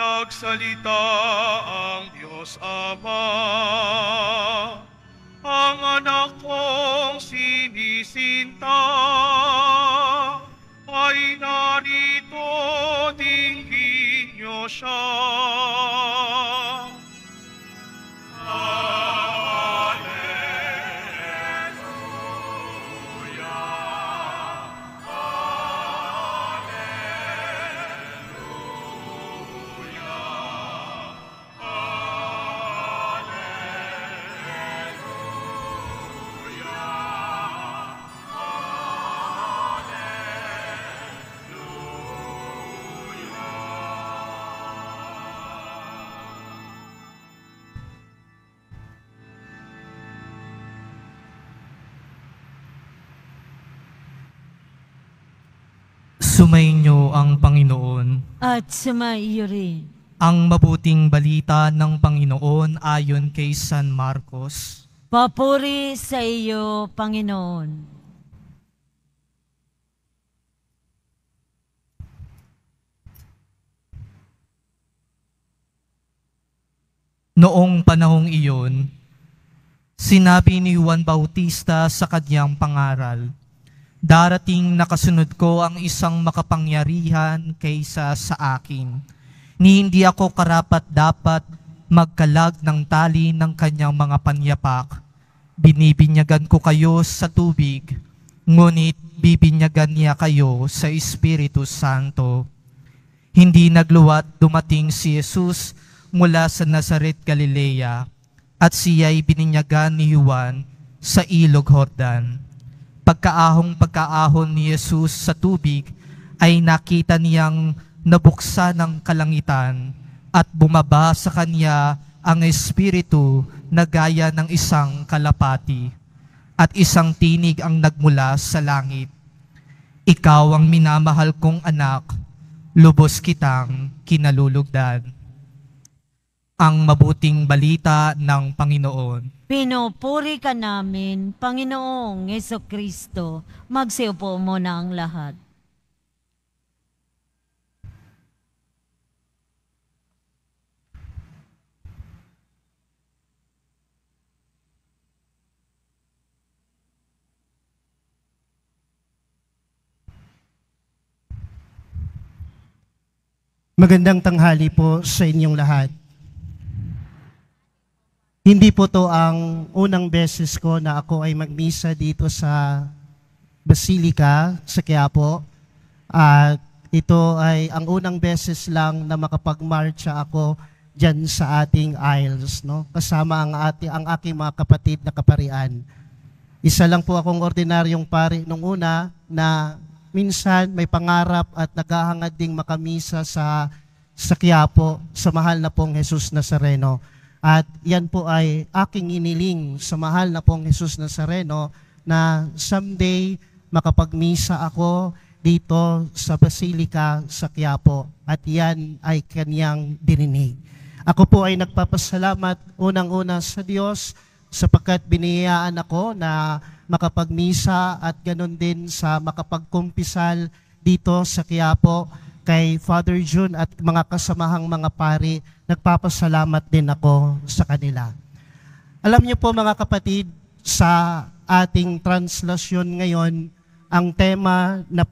Nagsalita ang Diyos Ama, ang anak kong sinisinta ay narito, dinggin niyo siya. Sumainyo ang Panginoon. At sumaiyo rin. Ang mabuting balita ng Panginoon ayon kay San Marcos. Papuri sa iyo, Panginoon. Noong panahong iyon, sinabi ni Juan Bautista sa kanyang pangaral, "Darating na kasunod ko ang isang makapangyarihan kaysa sa akin, ni hindi ako karapat-dapat magkalag ng tali ng kanyang mga panyapak. Binibinyagan ko kayo sa tubig, ngunit bibinyagan niya kayo sa Espiritu Santo." Hindi nagluwat dumating si Jesus mula sa Nazaret, Galilea, at siya'y bininyagan ni Juan sa ilog Jordan. Pagkaahon ni Jesus sa tubig, ay nakita niyang nabuksan ng kalangitan at bumaba sa kanya ang Espiritu na gaya ng isang kalapati, at isang tinig ang nagmula sa langit. "Ikaw ang minamahal kong anak, lubos kitang kinalulugdan." Ang mabuting balita ng Panginoon. Pinupuri ka namin, Panginoong Jesucristo. Magsiupo mo na ang lahat. Magandang tanghali po sa inyong lahat. Hindi po to ang unang beses ko na ako ay magmisa dito sa Basilica sa Quiapo. At ito ay ang unang beses lang na makapagmarcha ako dyan sa ating aisles, no? Kasama ang aking mga kapatid na kaparian. Isa lang po akong ordinaryong pari nung una na minsan may pangarap at naghahangad ding makamisa sa Quiapo sa mahal na pong Jesus Nazareno. At yan po ay aking iniling sa mahal na pong Jesus Nazareno na someday makapagmisa ako dito sa Basilica sa Quiapo, at yan ay kanyang dininig. Ako po ay nagpapasalamat unang-una sa Diyos sapagkat biniyayaan ako na makapagmisa at ganun din sa makapagkumpisal dito sa Quiapo kay Father June at mga kasamahang mga pari. Nagpapasalamat din ako sa kanila. Alam niyo po mga kapatid, sa ating translasyon ngayon, ang tema na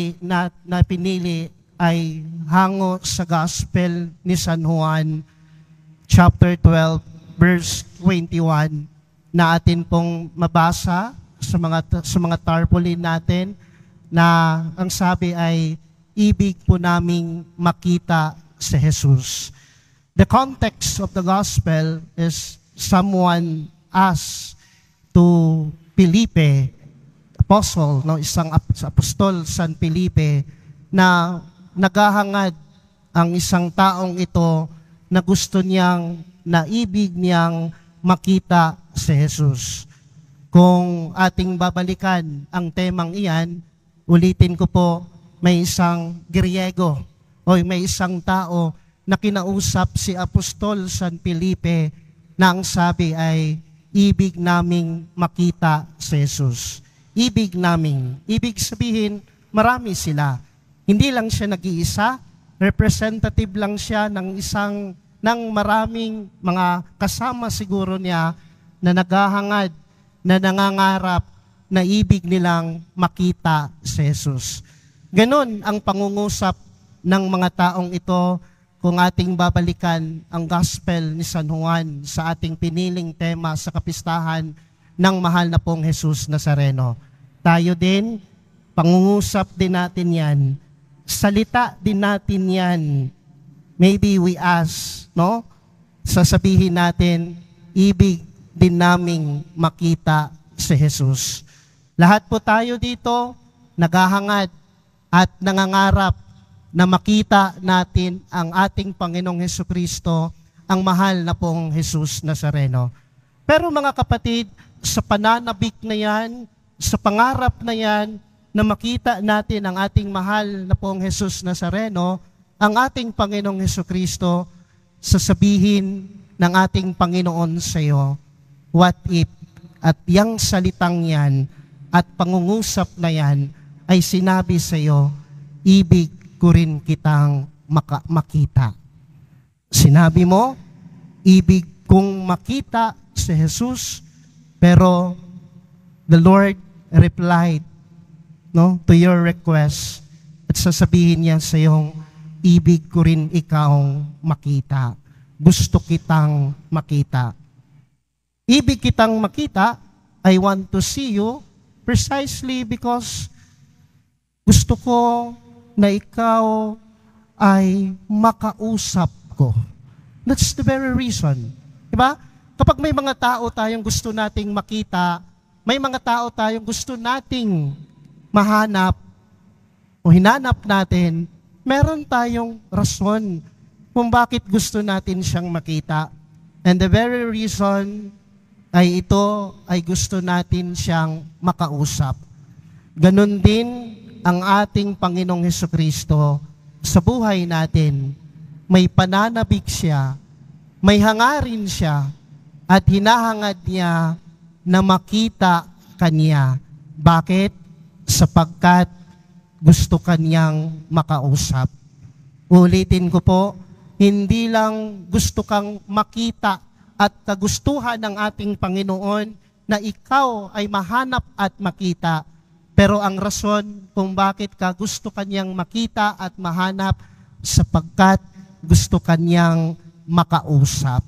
pinili ay hango sa Gospel ni San Juan, chapter 12, verse 21, na atin pong mabasa sa mga tarpaulin natin, na ang sabi ay, ibig po naming makita si Jesus. The context of the gospel is someone asked to Felipe, apostle, no, isang apostol San Felipe, na naghahangad ang isang taong ito na gusto niyang, naibig niyang makita si Jesus. Kung ating babalikan ang temang iyan, ulitin ko po, may isang Griego o may isang tao na kinausap si Apostol San Felipe na ang sabi ay, ibig naming makita si Jesus. Ibig naming. Ibig sabihin, marami sila. Hindi lang siya nag-iisa, representative lang siya ng maraming mga kasama siguro niya na naghahangad, na nangangarap, na ibig nilang makita si Jesus. Ganon ang pangungusap ng mga taong ito kung ating babalikan ang Gospel ni San Juan sa ating piniling tema sa kapistahan ng mahal na pong Jesus Nazareno. Tayo din, pangungusap din natin yan. Salita din natin yan. Maybe we ask, no? Sasabihin natin, ibig din naming makita si Jesus. Lahat po tayo dito, naghahangad at nangangarap na makita natin ang ating Panginoong Hesukristo, ang mahal na pong Jesus Nazareno. Pero mga kapatid, sa pananabik na yan, sa pangarap na yan, na makita natin ang ating mahal na pong Jesus Nazareno, ang ating Panginoong Hesukristo, sasabihin ng ating Panginoon sa iyo, what if, at yang salitang yan, at pangungusap na yan, ay sinabi sa iyo, ibig ko rin kitang makita. Sinabi mo, ibig kong makita si Jesus, pero the Lord replied, no, to your request, at sasabihin niya sa iyong, ibig ko rin ikaw makita. Gusto kitang makita. Ibig kitang makita, I want to see you precisely because gusto ko na ikaw ay makausap ko. That's the very reason. Diba? Kapag may mga tao tayong gusto nating makita, may mga tao tayong gusto nating mahanap o hinanap natin, meron tayong rason kung bakit gusto natin siyang makita. And the very reason ay ito ay gusto natin siyang makausap. Ganon din ang ating Panginoong Hesukristo sa buhay natin. May pananabik siya, may hangarin siya, at hinahangad niya na makita kanya. Bakit? Sapagkat gusto kanyang makausap. Ulitin ko po, hindi lang gusto kang makita at kagustuhan ng ating Panginoon na ikaw ay mahanap at makita. Pero ang rason kung bakit ka gusto kanyang makita at mahanap, sapagkat gusto kanyang makausap.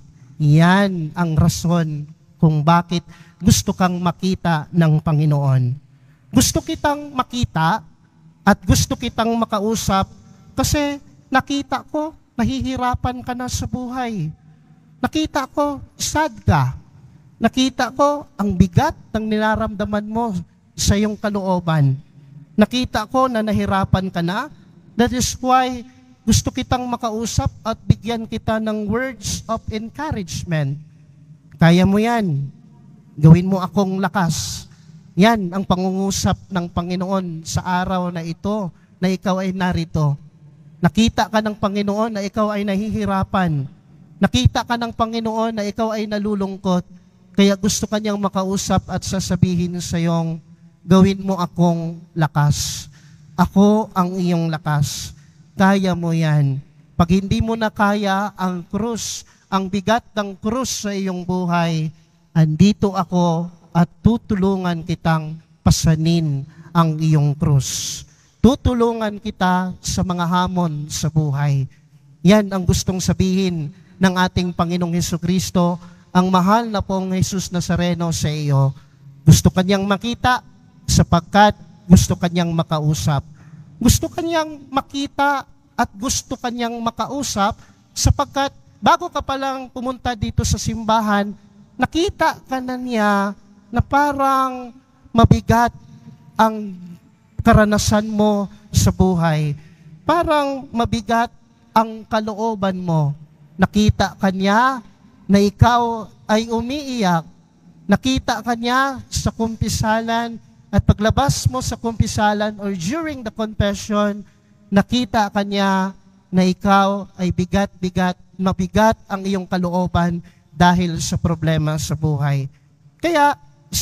Yan ang rason kung bakit gusto kang makita ng Panginoon. Gusto kitang makita at gusto kitang makausap kasi nakita ko, nahihirapan ka na sa buhay. Nakita ko, sad ka. Nakita ko, ang bigat ng niraramdaman mo sa iyong kalooban. Nakita ko na nahirapan ka na. That is why gusto kitang makausap at bigyan kita ng words of encouragement. Kaya mo yan. Gawin mo akong lakas. Yan ang pangungusap ng Panginoon sa araw na ito na ikaw ay narito. Nakita ka ng Panginoon na ikaw ay nahihirapan. Nakita ka ng Panginoon na ikaw ay nalulungkot. Kaya gusto kanyang makausap at sasabihin sa iyong, gawin mo akong lakas. Ako ang iyong lakas. Kaya mo yan. Pag hindi mo na kaya ang krus, ang bigat ng krus sa iyong buhay, andito ako at tutulungan kitang pasanin ang iyong krus. Tutulungan kita sa mga hamon sa buhay. Yan ang gustong sabihin ng ating Panginoong Hesukristo, ang mahal na pong Jesus Nazareno sa iyo. Gusto kanyang makita sapagkat gusto kanyang makausap. Gusto kanyang makita at gusto kanyang makausap sapagkat bago ka palang pumunta dito sa simbahan, nakita ka na niya na parang mabigat ang karanasan mo sa buhay. Parang mabigat ang kalooban mo. Nakita ka niya na ikaw ay umiiyak. Nakita ka niya sa kumpisalan at paglabas mo sa kumpisalan or during the confession, nakita ka niya na ikaw ay bigat-bigat, mabigat ang iyong kalooban dahil sa problema sa buhay. Kaya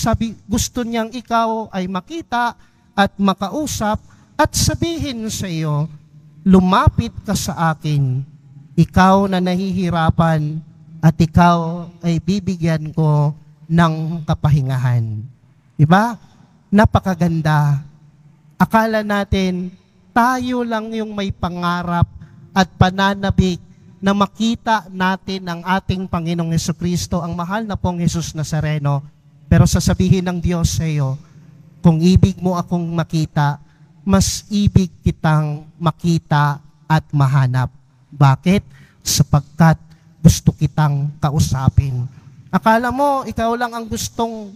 gusto niyang ikaw ay makita at makausap at sabihin sa iyo, lumapit ka sa akin, ikaw na nahihirapan, at ikaw ay bibigyan ko ng kapahingahan. Diba? Napakaganda. Akala natin, tayo lang yung may pangarap at pananabik na makita natin ang ating Panginoong Hesukristo, ang mahal na pong Jesus Nazareno. Pero sasabihin ng Diyos sa iyo, kung ibig mo akong makita, mas ibig kitang makita at mahanap. Bakit? Sapagkat gusto kitang kausapin. Akala mo, ikaw lang ang gustong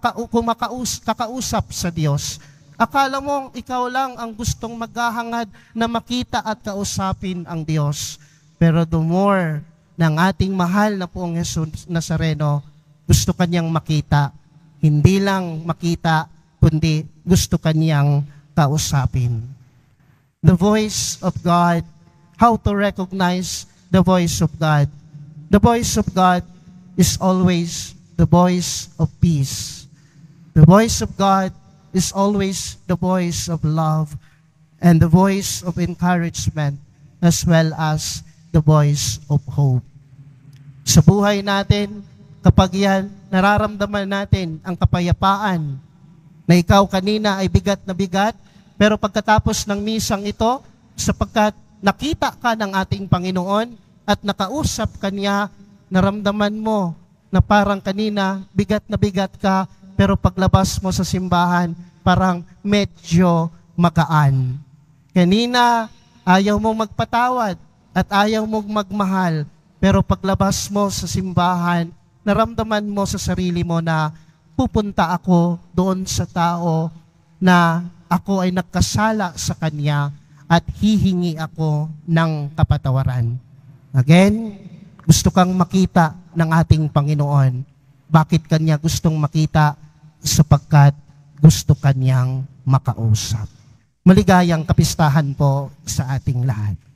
kakausap sa Diyos. Akala mo, ikaw lang ang gustong maghahangad na makita at kausapin ang Diyos. Pero the more ng ating mahal na poong Jesus Nazareno, gusto kanyang makita. Hindi lang makita, kundi gusto kanyang kausapin. The voice of God, how to recognize the voice of God. The voice of God is always the voice of peace. The voice of God is always the voice of love and the voice of encouragement as well as the voice of hope. Sa buhay natin, kapag yan, nararamdaman natin ang kapayapaan na ikaw kanina ay bigat na bigat, pero pagkatapos ng misang ito, sapagkat nakita ka ng ating Panginoon at nakausap ka niya, naramdaman mo na parang kanina bigat na bigat ka, pero paglabas mo sa simbahan, parang medyo magaan. Kanina, ayaw mong magpatawad at ayaw mong magmahal, pero paglabas mo sa simbahan, naramdaman mo sa sarili mo na pupunta ako doon sa tao na ako ay nagkasala sa kanya at hihingi ako ng kapatawaran. Again, gusto kang makita ng ating Panginoon. Bakit kanya gustong makita? Sapagkat gusto kanyang makausap. Maligayang kapistahan po sa ating lahat.